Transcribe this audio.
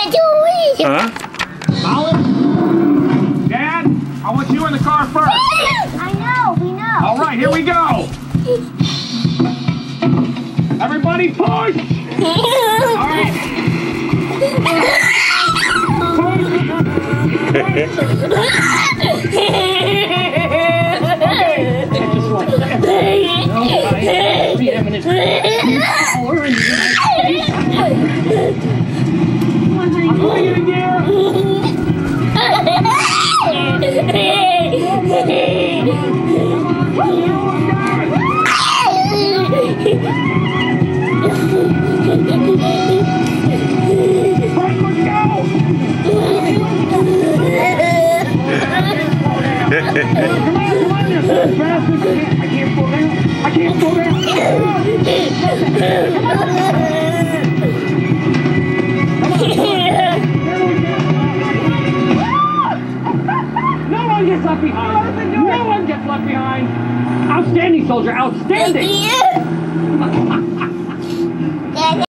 Huh? Olive? Dad, I want you in the car first. I know, we know. All right, here we go. Everybody push. All right. I'm putting it in gear. I can't pull down. I can't pull down. No one gets left behind. No one gets left behind. Outstanding, soldier. Outstanding.